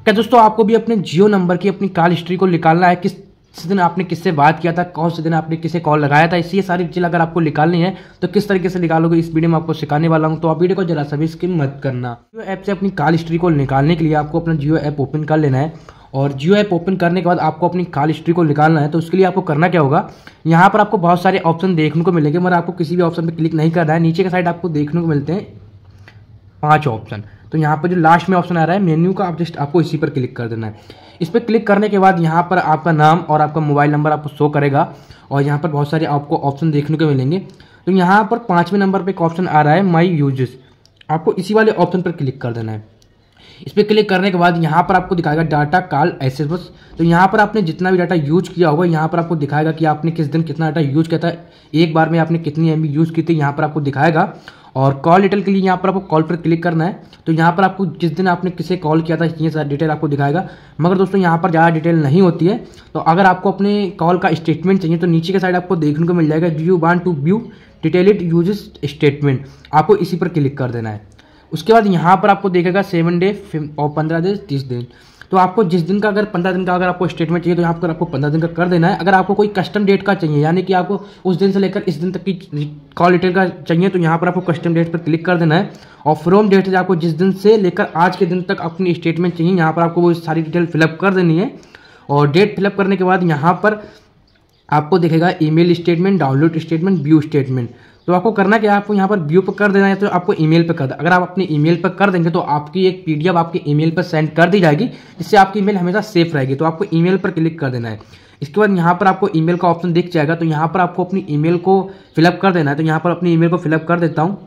क्या दोस्तों आपको भी अपने जियो नंबर की अपनी कॉल हिस्ट्री को निकालना है, किस दिन आपने किससे बात किया था, कौन से दिन आपने किसे कॉल लगाया था, इसी सारी चीज़ अगर आपको निकालनी है तो किस तरीके से निकालोगे इस वीडियो में आपको सिखाने वाला हूं। तो आप वीडियो को जरा सा भी स्किप मत करना। जियो ऐप से अपनी कॉल हिस्ट्री को निकालने के लिए आपको अपना जियो ऐप ओपन कर लेना है और जियो ऐप ओपन करने के बाद आपको अपनी कॉल हिस्ट्री को निकालना है। तो उसके लिए आपको करना क्या होगा, यहाँ पर आपको बहुत सारे ऑप्शन देखने को मिलेंगे मगर आपको किसी भी ऑप्शन पर क्लिक नहीं करना है। नीचे के साइड आपको देखने को मिलते हैं 5 ऑप्शन। तो यहाँ पर जो लास्ट में ऑप्शन आ रहा है मेन्यू का, आप जस्ट आपको इसी पर क्लिक कर देना है। इस पर क्लिक करने के बाद यहाँ पर आपका नाम और आपका मोबाइल नंबर आपको शो करेगा और यहाँ पर बहुत सारे आपको ऑप्शन देखने को मिलेंगे। तो यहाँ पर 5वें नंबर पे एक ऑप्शन आ रहा है माई यूजेस, आपको इसी वाले ऑप्शन पर क्लिक कर देना है। इस पर क्लिक करने के बाद यहाँ पर आपको दिखाएगा डाटा कॉल एसेस बस। तो यहाँ पर आपने जितना भी डाटा यूज किया होगा यहाँ पर आपको दिखाएगा कि आपने किस दिन कितना डाटा यूज किया था, एक बार में आपने कितनी MB यूज की थी यहाँ पर आपको दिखाएगा। और कॉल डिटेल के लिए यहाँ पर आपको कॉल पर क्लिक करना है। तो यहाँ पर आपको जिस दिन आपने किसे कॉल किया था ये सारी डिटेल आपको दिखाएगा। मगर दोस्तों यहाँ पर ज़्यादा डिटेल नहीं होती है। तो अगर आपको अपने कॉल का स्टेटमेंट चाहिए तो नीचे के साइड आपको देखने को मिल जाएगा do you want to view detailed usages statement, आपको इसी पर क्लिक कर देना है। उसके बाद यहाँ पर आपको देखेगा 7 डे और 15 दिन 30 दिन। तो आपको जिस दिन का अगर 15 दिन का अगर आपको स्टेटमेंट चाहिए तो यहाँ पर आपको 15 दिन का कर देना है। अगर आपको कोई कस्टम डेट का चाहिए यानी कि आपको उस दिन से लेकर इस दिन तक की कॉल डिटेल का चाहिए तो यहाँ पर आपको कस्टम डेट पर क्लिक कर देना है। और फ्रॉम डेट से आपको जिस दिन से लेकर आज के दिन तक अपनी स्टेटमेंट चाहिए यहाँ पर आपको वो सारी डिटेल फिलअप कर देनी है। और डेट फिलअप करने के बाद यहाँ पर आपको दिखेगा email statement, download statement, view statement. तो आपको करना क्या है, आपको यहाँ पर व्यू पर कर देना है तो आपको ईमेल पर कर देना। अगर आप अपने ईमेल पर कर देंगे तो आपकी एक PDF आपके ईमेल पर सेंड कर दी जाएगी, जिससे आपकी ईमेल हमेशा सेफ रहेगी। तो आपको ईमेल पर क्लिक कर देना है। इसके बाद यहाँ पर आपको ईमेल का ऑप्शन दिख जाएगा। तो यहाँ पर आपको अपनी ईमेल को फिलअप कर देना है। तो यहाँ पर अपनी ईमेल को फिलअप कर देता हूँ।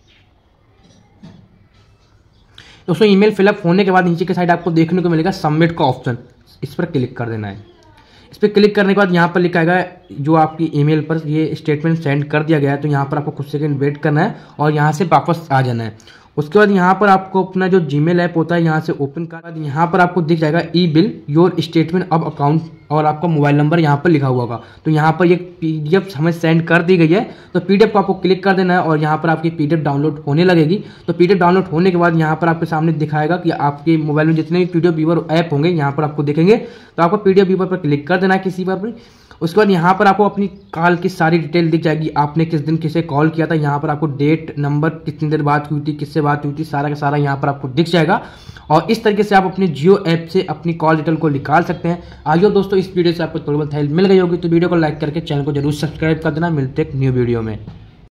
दोस्तों ईमेल फिलअप होने के बाद नीचे के साइड आपको देखने को मिलेगा सबमिट का ऑप्शन, इस पर क्लिक कर देना है। इस पर क्लिक करने के बाद यहाँ पर लिखा है जो आपकी ईमेल पर ये स्टेटमेंट सेंड कर दिया गया है। तो यहाँ पर आपको कुछ सेकंड वेट करना है और यहाँ से वापस आ जाना है। उसके बाद यहाँ पर आपको अपना जो जीमेल ऐप होता है यहाँ से ओपन कर बाद यहाँ पर आपको दिख जाएगा ई बिल योर स्टेटमेंट अब अकाउंट और आपका मोबाइल नंबर यहाँ पर लिखा हुआ होगा। तो यहाँ पर ये PDF हमें सेंड कर दी गई है। तो PDF को आपको क्लिक कर देना है और यहाँ पर आपकी PDF डाउनलोड होने लगेगी। तो PDF डाउनलोड होने के बाद यहाँ पर आपके सामने दिखाएगा कि आपके मोबाइल में जितने भी PDF व्यूअर ऐप होंगे यहाँ पर आपको दिखेंगे। तो आपको PDF व्यूअर पर क्लिक कर देना है किसी पर। उसके बाद यहाँ पर आपको अपनी कॉल की सारी डिटेल दिख जाएगी, आपने किस दिन किसे कॉल किया था, यहाँ पर आपको डेट, नंबर, कितनी देर बात हुई थी, किससे बात हुई थी, सारा का सारा यहाँ पर आपको दिख जाएगा। और इस तरीके से आप अपने जियो ऐप से अपनी कॉल डिटेल को निकाल सकते हैं। आइए दोस्तों इस वीडियो से आपको थोड़ी बहुत हेल्प मिल गई होगी तो वीडियो को लाइक करके चैनल को जरूर सब्सक्राइब कर देना। मिलते हैं एक न्यू वीडियो में।